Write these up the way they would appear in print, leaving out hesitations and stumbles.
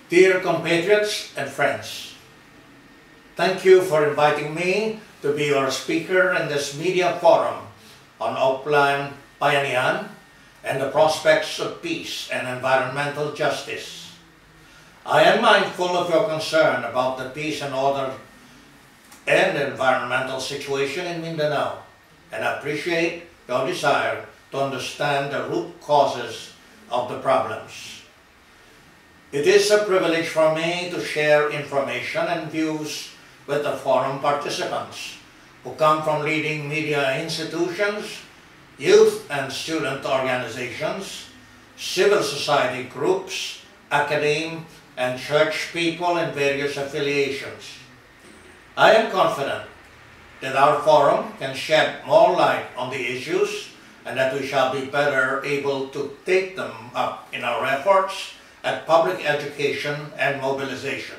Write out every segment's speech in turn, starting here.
Dear compatriots and friends, thank you for inviting me to be your speaker in this media forum on Oplan, Bayanihan, and the prospects of peace and environmental justice. I am mindful of your concern about the peace and order and environmental situation in Mindanao, and appreciate your desire to understand the root causes of the problems. It is a privilege for me to share information and views with the forum participants who come from leading media institutions, youth and student organizations, civil society groups, academe and church people in various affiliations. I am confident that our forum can shed more light on the issues and that we shall be better able to take them up in our efforts at public education and mobilization.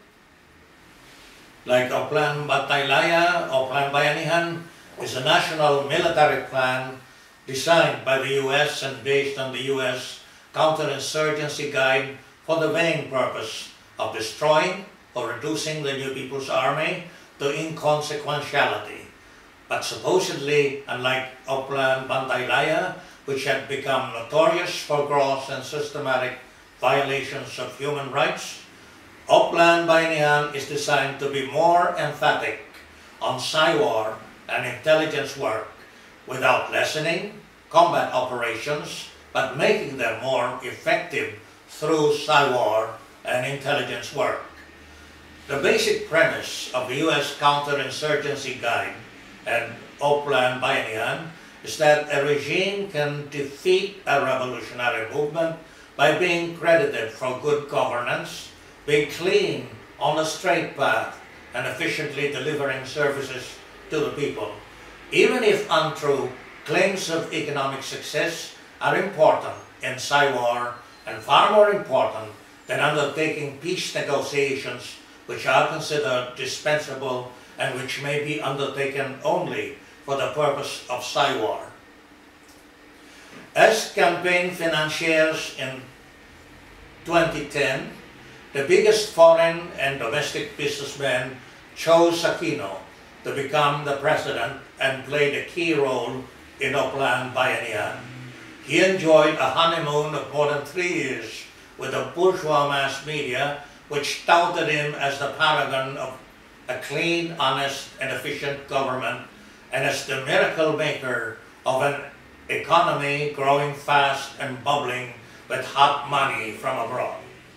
Like Oplan Oplan Bayanihan is a national military plan designed by the U.S. and based on the U.S. counterinsurgency guide for the vain purpose of destroying or reducing the New People's Army to inconsequentiality. But supposedly, unlike Oplan Bantaylaya, which had become notorious for gross and systematic violations of human rights, Oplan Bayanihan is designed to be more emphatic on PSY-war and intelligence work without lessening combat operations, but making them more effective through PSY-war and intelligence work. The basic premise of the U.S. counterinsurgency guide and Oplan Bayanihan is that a regime can defeat a revolutionary movement by being credited for good governance, being clean, on a straight path, and efficiently delivering services to the people. Even if untrue, claims of economic success are important in PSY-war and far more important than undertaking peace negotiations which are considered dispensable and which may be undertaken only for the purpose of PSY-war. As campaign financiers in 2010, the biggest foreign and domestic businessmen chose Aquino to become the president and played a key role in Oplan Bayanihan. He enjoyed a honeymoon of more than 3 years with the bourgeois mass media, which touted him as the paragon of a clean, honest, and efficient government, and as the miracle maker of an economy growing fast and bubbling with hot money from abroad.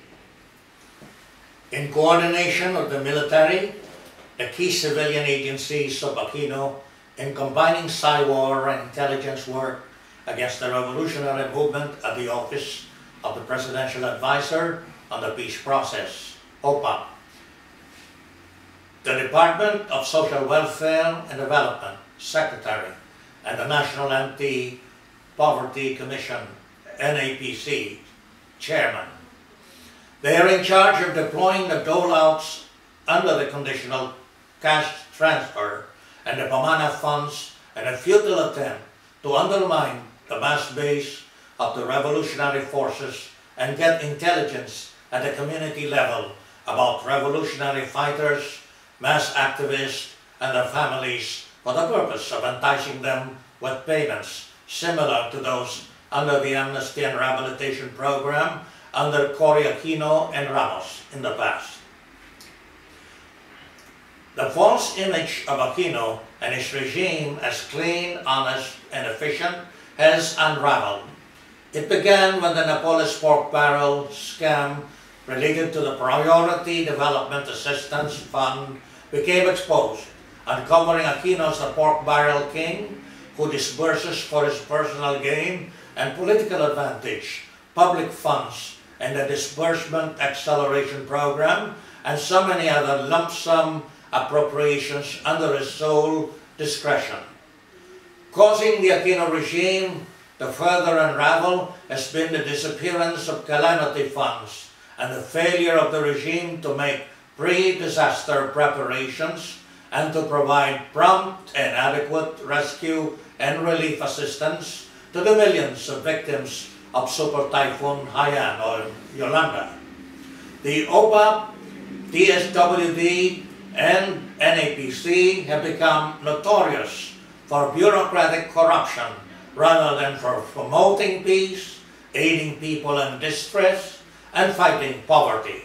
In coordination with the military, the key civilian agencies of Aquino, in combining PSY-war and intelligence work against the revolutionary movement at the Office of the Presidential Advisor on the Peace Process, OPA, the Department of Social Welfare and Development, Secretary, and the National Anti-Poverty Commission, NAPC, Chairman. They are in charge of deploying the dole-outs under the conditional cash transfer and the Pamana funds in a futile attempt to undermine the mass base of the revolutionary forces and get intelligence at the community level about revolutionary fighters, mass activists, and their families for the purpose of enticing them with payments similar to those under the Amnesty and Rehabilitation Program under Cory Aquino and Ramos in the past. The false image of Aquino and his regime as clean, honest, and efficient has unraveled. It began when the Napoles pork barrel scam related to the Priority Development Assistance Fund became exposed, uncovering Aquino as the pork barrel king who disburses for his personal gain and political advantage public funds and the Disbursement Acceleration Program and so many other lump sum appropriations under his sole discretion. Causing the Aquino regime to further unravel has been the disappearance of calamity funds and the failure of the regime to make pre-disaster preparations and to provide prompt and adequate rescue and relief assistance to the millions of victims of Super Typhoon Haiyan or Yolanda. The OPA, TSWD, and NAPC have become notorious for bureaucratic corruption rather than for promoting peace, aiding people in distress, and fighting poverty.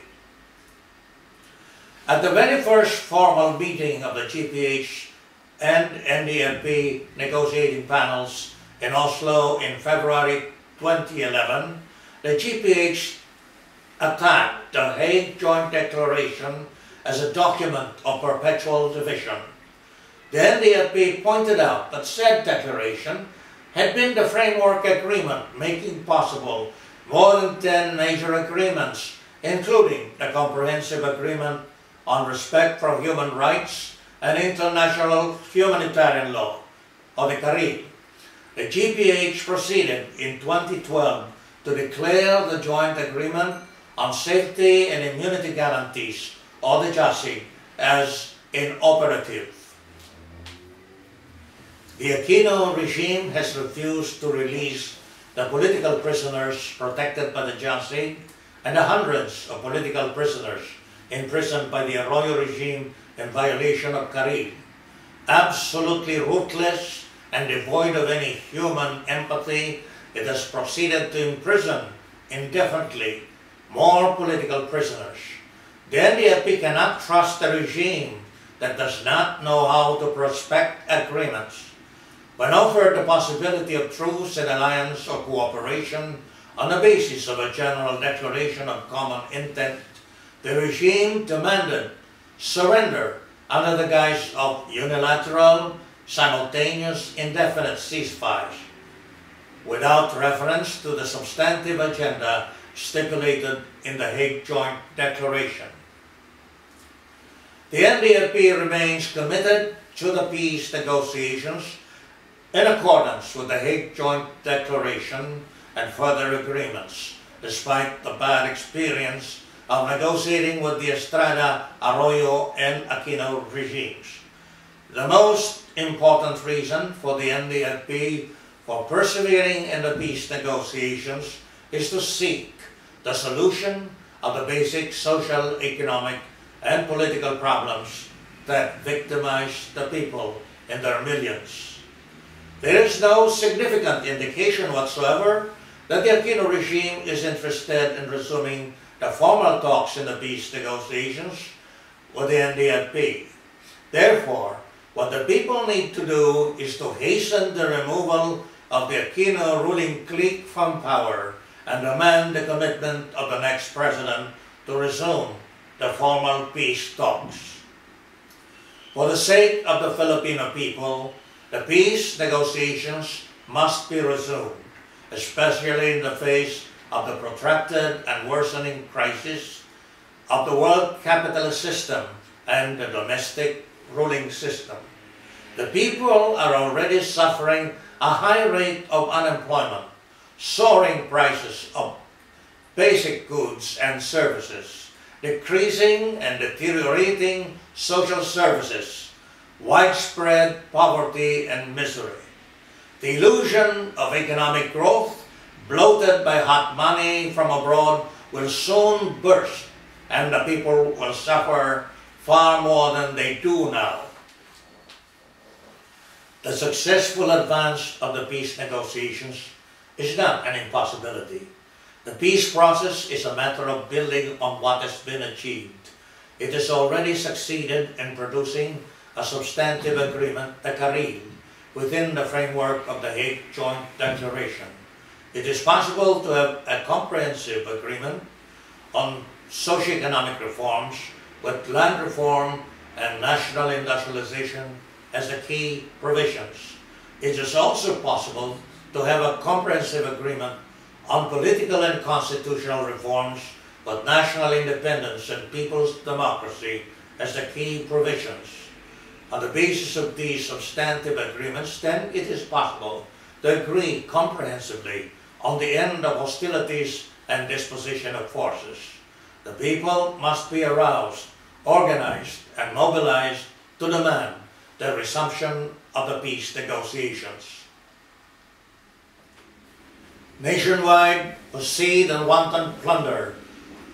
At the very first formal meeting of the GPH and NDLP negotiating panels in Oslo in February 2011, the GPH attacked the Hague Joint Declaration as a document of perpetual division. The NDLP pointed out that said declaration had been the framework agreement making possible more than 10 major agreements, including the Comprehensive Agreement on Respect for Human Rights and International Humanitarian Law, or the CARIL. The GPH proceeded in 2012 to declare the Joint Agreement on Safety and Immunity Guarantees, or the JASIG, as inoperative. The Aquino regime has refused to release the political prisoners protected by the JASIG and the hundreds of political prisoners imprisoned by the Arroyo regime in violation of CARIL. Absolutely ruthless and devoid of any human empathy, it has proceeded to imprison indefinitely more political prisoners. The NDLP cannot trust a regime that does not know how to prospect agreements. When offered the possibility of truce and alliance or cooperation on the basis of a general declaration of common intent, the regime demanded surrender under the guise of unilateral, simultaneous, indefinite ceasefires, without reference to the substantive agenda stipulated in the Hague Joint Declaration. The NDLP remains committed to the peace negotiations in accordance with the Hague Joint Declaration and further agreements, despite the bad experience of negotiating with the Estrada, Arroyo, and Aquino regimes. The most important reason for the NDLP for persevering in the peace negotiations is to seek the solution of the basic social, economic, and political problems that victimize the people in their millions. There is no significant indication whatsoever that the Aquino regime is interested in resuming the formal talks in the peace negotiations with the NDLP. Therefore, what the people need to do is to hasten the removal of the Aquino ruling clique from power and demand the commitment of the next president to resume the formal peace talks. For the sake of the Filipino people, the peace negotiations must be resumed, especially in the face of the protracted and worsening crisis of the world capitalist system and the domestic ruling system. The people are already suffering a high rate of unemployment, soaring prices of basic goods and services, decreasing and deteriorating social services, widespread poverty and misery. The illusion of economic growth, bloated by hot money from abroad, will soon burst, and the people will suffer far more than they do now. The successful advance of the peace negotiations is not an impossibility. The peace process is a matter of building on what has been achieved. It has already succeeded in producing a substantive agreement, the CARIL, within the framework of the Hague Joint Declaration. It is possible to have a comprehensive agreement on socioeconomic reforms with land reform and national industrialization as the key provisions. It is also possible to have a comprehensive agreement on political and constitutional reforms with national independence and people's democracy as the key provisions. On the basis of these substantive agreements, then it is possible to agree comprehensively on the end of hostilities and disposition of forces. The people must be aroused, organized, and mobilized to demand the resumption of the peace negotiations. Nationwide, was seed and wanton plunder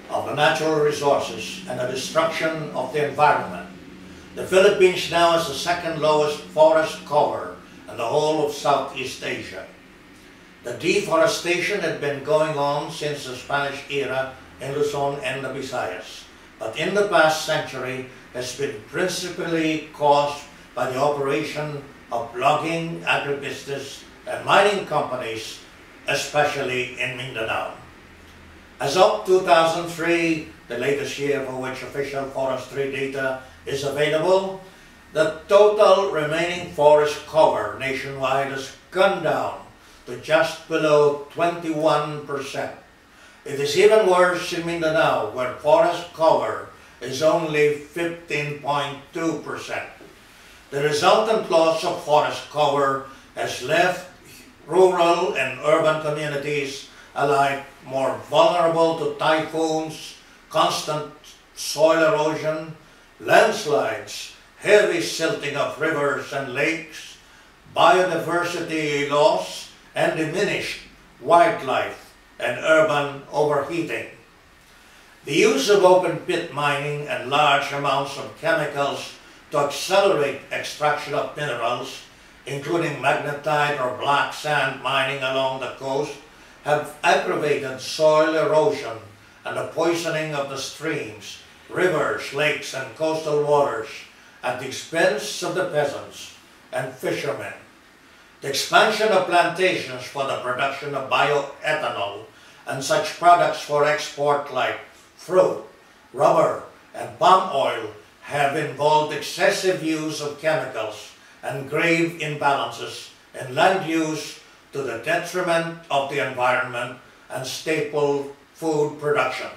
of the natural resources and the destruction of the environment. The Philippines now has the second lowest forest cover in the whole of Southeast Asia. The deforestation had been going on since the Spanish era in Luzon and the Visayas, but in the past century has been principally caused by the operation of logging, agribusiness, and mining companies, especially in Mindanao. As of 2003, the latest year for which official forestry data is available, the total remaining forest cover nationwide has gone down to just below 21%. It is even worse in Mindanao, where forest cover is only 15.2%. The resultant loss of forest cover has left rural and urban communities alike more vulnerable to typhoons, constant soil erosion, landslides, heavy silting of rivers and lakes, biodiversity loss, and diminished wildlife and urban overheating. The use of open pit mining and large amounts of chemicals to accelerate extraction of minerals, including magnetite or black sand mining along the coast, have aggravated soil erosion and the poisoning of the streams, rivers, lakes, and coastal waters at the expense of the peasants and fishermen. The expansion of plantations for the production of bioethanol and such products for export like fruit, rubber, and palm oil have involved excessive use of chemicals and grave imbalances in land use to the detriment of the environment and staple food production.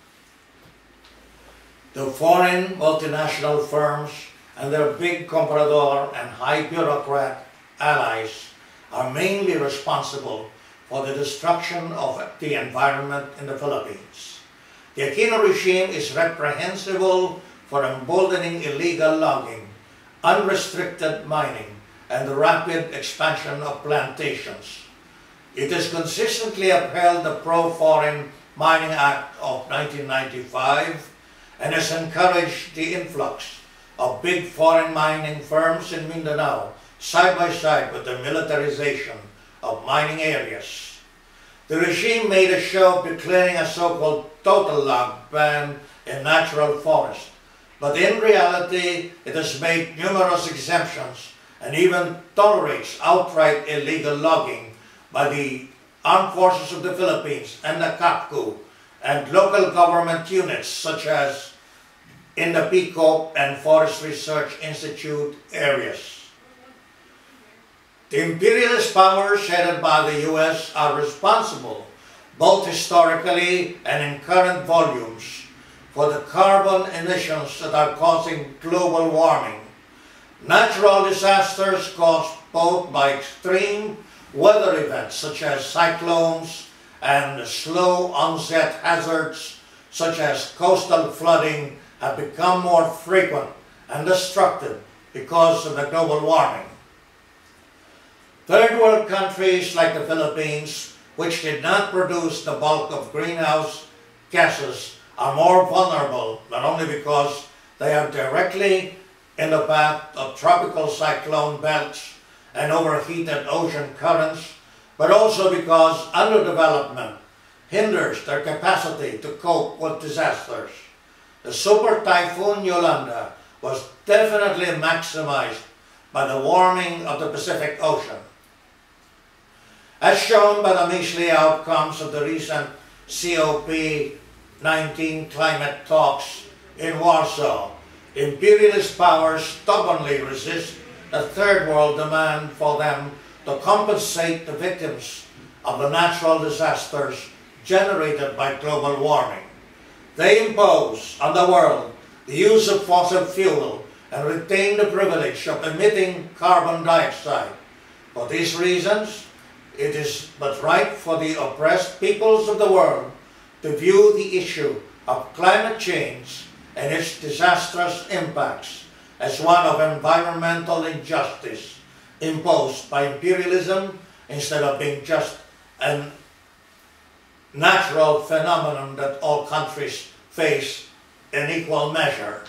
The foreign multinational firms and their big comprador and high bureaucrat allies are mainly responsible for the destruction of the environment in the Philippines. The Aquino regime is reprehensible for emboldening illegal logging, unrestricted mining, and the rapid expansion of plantations. It has consistently upheld the Pro-Foreign Mining Act of 1995 and has encouraged the influx of big foreign mining firms in Mindanao side by side with the militarization of mining areas. The regime made a show of declaring a so-called total log ban in natural forest, but in reality it has made numerous exemptions and even tolerates outright illegal logging by the Armed Forces of the Philippines and the CAPCO and local government units such as in the PICO and Forest Research Institute areas. The imperialist powers headed by the US are responsible, both historically and in current volumes, for the carbon emissions that are causing global warming. Natural disasters caused both by extreme weather events such as cyclones and slow onset hazards such as coastal flooding have become more frequent and destructive because of the global warming. Third world countries like the Philippines, which did not produce the bulk of greenhouse gases, are more vulnerable, not only because they are directly in the path of tropical cyclone belts and overheated ocean currents, but also because underdevelopment hinders their capacity to cope with disasters. The super typhoon Yolanda was definitely maximized by the warming of the Pacific Ocean. As shown by the measly outcomes of the recent COP19 climate talks in Warsaw, imperialist powers stubbornly resist the third world demand for them to compensate the victims of the natural disasters generated by global warming. They impose on the world the use of fossil fuel and retain the privilege of emitting carbon dioxide. For these reasons, it is but right for the oppressed peoples of the world to view the issue of climate change and its disastrous impacts as one of environmental injustice imposed by imperialism instead of being just an natural phenomenon that all countries face in equal measure.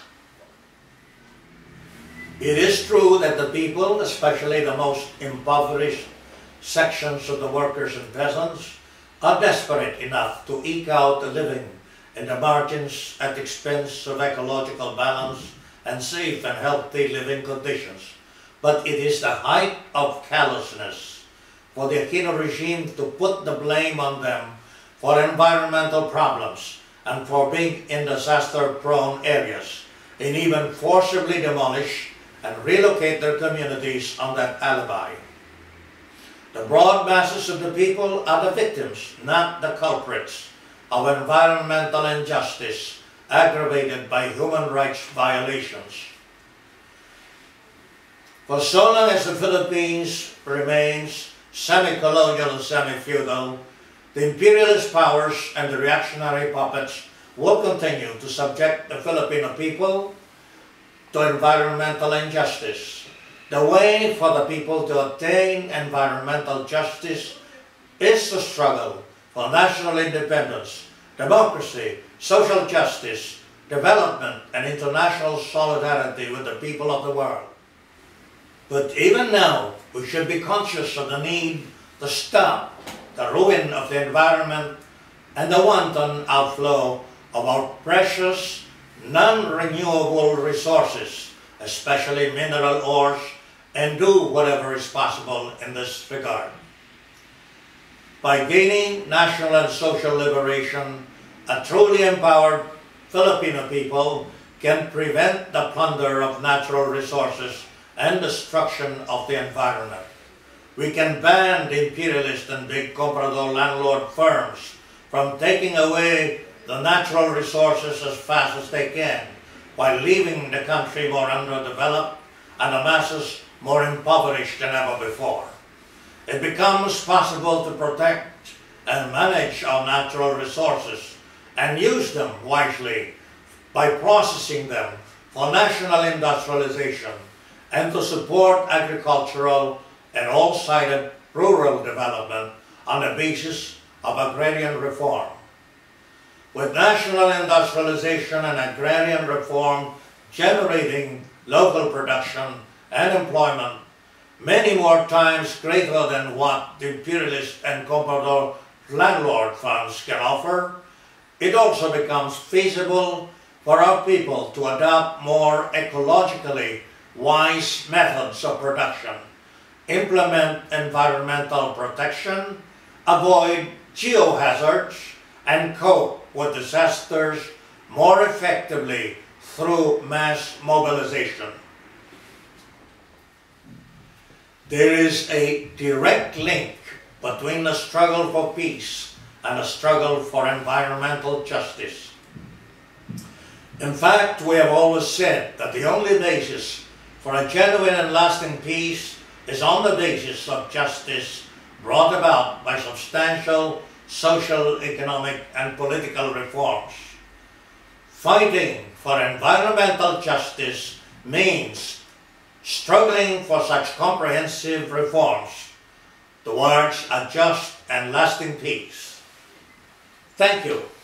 It is true that the people, especially the most impoverished sections of the workers and peasants, are desperate enough to eke out a living in the margins at the expense of ecological balance and safe and healthy living conditions. But it is the height of callousness for the Aquino regime to put the blame on them for environmental problems and for being in disaster-prone areas, and even forcibly demolish and relocate their communities on that alibi. The broad masses of the people are the victims, not the culprits, of environmental injustice aggravated by human rights violations. For so long as the Philippines remains semi-colonial and semi-feudal, the imperialist powers and the reactionary puppets will continue to subject the Filipino people to environmental injustice. The way for the people to attain environmental justice is to struggle for national independence, democracy, social justice, development, and international solidarity with the people of the world. But even now, we should be conscious of the need to stop the ruin of the environment and the wanton outflow of our precious, non-renewable resources, especially mineral ores, and do whatever is possible in this regard. By gaining national and social liberation, a truly empowered Filipino people can prevent the plunder of natural resources and destruction of the environment. We can ban the imperialist and big comprador landlord firms from taking away the natural resources as fast as they can, while leaving the country more underdeveloped and the masses more impoverished than ever before. It becomes possible to protect and manage our natural resources and use them wisely by processing them for national industrialization and to support agricultural and all-sided rural development on the basis of agrarian reform. With national industrialization and agrarian reform generating local production and employment many more times greater than what the imperialist and comprador landlord funds can offer, it also becomes feasible for our people to adopt more ecologically wise methods of production, implement environmental protection, avoid geohazards, and cope with disasters more effectively through mass mobilization. There is a direct link between the struggle for peace and the struggle for environmental justice. In fact, we have always said that the only basis for a genuine and lasting peace is on the basis of justice brought about by substantial social, economic, and political reforms. Fighting for environmental justice means struggling for such comprehensive reforms towards a just and lasting peace. Thank you.